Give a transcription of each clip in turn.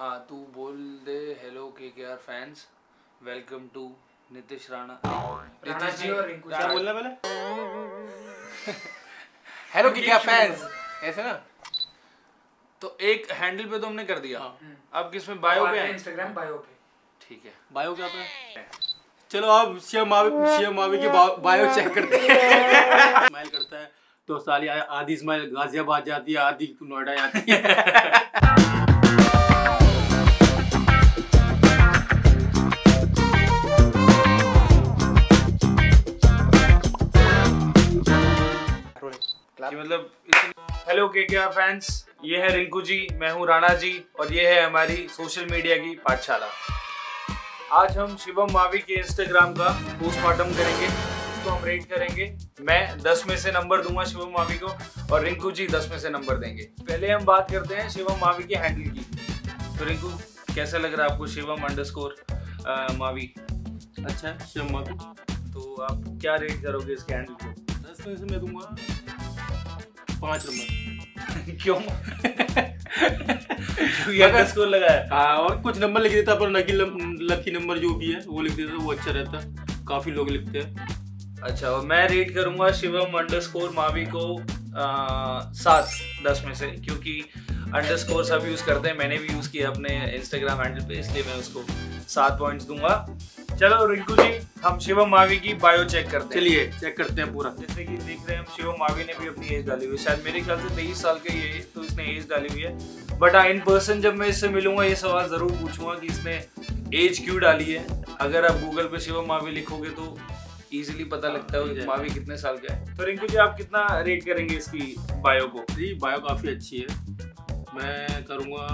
हाँ तू बोल दे hello KKR fans, welcome to Nitish Rana. Nitish ji और रिंकू क्या बोलना पहले? हेलो केकेआर फैंस, ऐसे ना। तो एक हैंडल पे तो हमने कर दिया। अब किसमें बायो पे है? इंस्टाग्राम बायो पे। ठीक है, बायो क्या पे? चलो अब सीएम मावी की बायो चेक करते हैं। स्माइल करता है तो साली आधी स्माइल गाजियाबाद जाती है, आधी नोएडा जाती है। कि मतलब हेलो केकेआर फैंस, ये है रिंकू जी, मैं हूँ राणा जी और ये है हमारी सोशल मीडिया की पाठशाला। आज हम शिवम मावी के इंस्टाग्राम का पोस्टमार्टम करेंगे, इसको हम रेट करेंगे। मैं 10 में से नंबर दूंगा शिवम मावी को और रिंकू जी 10 में से नंबर देंगे। पहले हम बात करते हैं शिवम मावी के हैंडल की। तो रिंकू, कैसा लग रहा है आपको शिवम _ मावी? अच्छा है शिवम मावी। तो आप क्या रेट करोगे इसके हैंडल को? 10 में से मैं दूंगा 5 नंबर। क्यों? स्कोर लगाया। हाँ, और कुछ नंबर लिख देता पर लकी नंबर जो भी है वो लिख देता, वो अच्छा रहता। काफी लोग लिखते हैं। अच्छा, और मैं रेट करूंगा शिवम _ मावी को 7 10 में से, क्योंकि अंडरस्कोर सब यूज करते हैं, मैंने भी यूज किया अपने इंस्टाग्राम हैंडल पे, इसलिए मैं उसको 7 पॉइंट्स दूंगा। चलो रिंकू जी, हम शिवम मावी की बायो चेक करते हैं। चलिए चेक करते हैं पूरा। जैसे कि देख रहे हैं हम, शिवम मावी ने भी अपनी एज डाली हुई है, शायद मेरे ख्याल से 23 साल का ये है, तो इसने एज डाली हुई है। बट इन पर्सन जब मैं इससे मिलूंगा ये सवाल जरूर पूछूंगा कि इसने एज क्यों डाली है। अगर आप गूगल पे शिवम मावी लिखोगे तो इजीली पता लगता है मावी कितने साल का है। तो रिंकू जी, आप कितना रेट करेंगे इसकी बायो को? जी बायो काफी अच्छी है, मैं करूँगा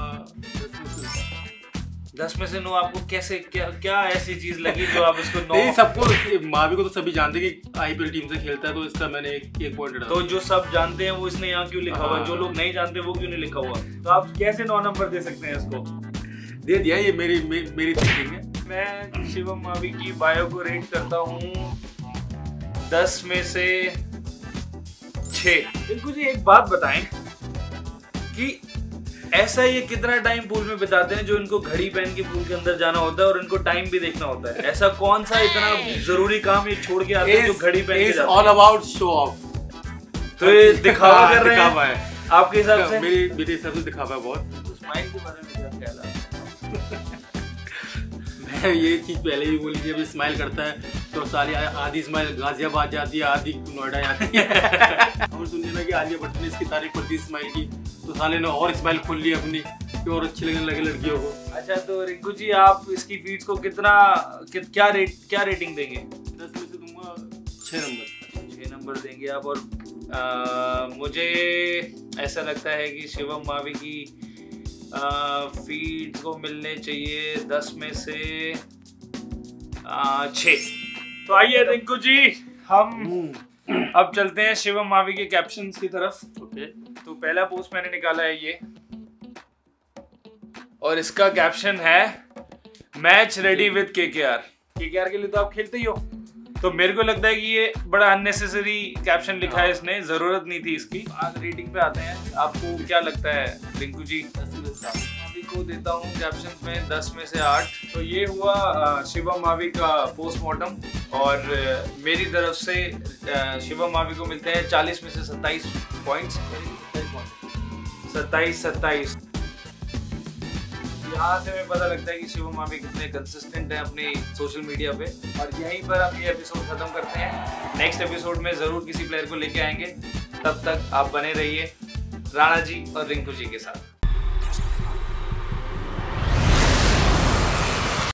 10 में से 9। आपको कैसे क्या ऐसी चीज लगी जो आप इसको 9? नहीं, सबको मावी को तो सभी जानते हैं कि आईपीएल टीम से खेलता है, तो इसका मैंने एक पॉइंट डाला। तो जो सब जानते हैं वो इसने यहाँ क्यों लिखा हुआ है, जो लोग नहीं जानते वो क्यों नहीं लिखा हुआ? तो आप कैसे 9 नंबर दे सकते हैं इसको? दे दिया, ये मेरी थिंकिंग है। मैं शिवम मावी की बायो को रेट करता हूँ 10 में से 6। रिंकू जी, एक बात बताएं कि ऐसा ये कितना टाइम पूल में बिताते हैं जो इनको घड़ी पहन के पूल के अंदर जाना होता है और इनको टाइम भी देखना होता है? ऐसा कौन सा इतना जरूरी काम ये छोड़ के आते हैं जो घड़ी पहन के जाते हैं? All about show off. तो ये दिखावा कर रहे हैं आपके हिसाब से? मेरे हिसाब से दिखावा है बहुत। तो स्माइल के बारे में क्या ख्याल है? मैं ये चीज पहले भी बोली थी, अभी स्माइल करता है तो साली आधी स्माइल गाजियाबाद जाती है, आधी नोएडा जाती है। और सुनिए ना कि आलिया भट्ट ने इसकी तारीफ कर दी स्माइल की, तो साले ने और स्माइल खोल ली अपनी कि और अच्छी लगने लगे लड़कियों को। अच्छा, तो रिंकू जी, आप इसकी फीड्स को क्या रेटिंग देंगे? 10 में से दूंगा 6 नंबर। 6 नंबर देंगे आप। और मुझे ऐसा लगता है कि शिवम मावी की फीड को मिलने चाहिए 10 में से 6। तो आइए रिंकू जी, हम अब चलते हैं शिवम मावी के कैप्शंस की तरफ। ओके। तो पहला पोस्ट मैंने निकाला है ये, और इसका कैप्शन है match ready with KKR. KKR के लिए तो आप खेलते ही हो, तो मेरे को लगता है कि ये बड़ा अननेसेसरी कैप्शन लिखा है इसने, जरूरत नहीं थी इसकी। आज रेटिंग पे आते हैं, आपको क्या लगता है रिंकू जी? 10 में से 7। मावी को देता हूँ कैप्शन में 10 में से 8। तो ये हुआ शिवम मावी का पोस्टमार्टम, और मेरी तरफ से शिवम मावी को मिलते हैं 40 में से 27 पॉइंट्स। 27। यहाँ से हमें पता लगता है कि शिवम मावी कितने कंसिस्टेंट हैं अपनी सोशल मीडिया पे। और यहीं पर हम ये एपिसोड खत्म करते हैं। नेक्स्ट एपिसोड में जरूर किसी प्लेयर को लेके आएंगे। तब तक आप बने रहिए राणा जी और रिंकू जी के साथ।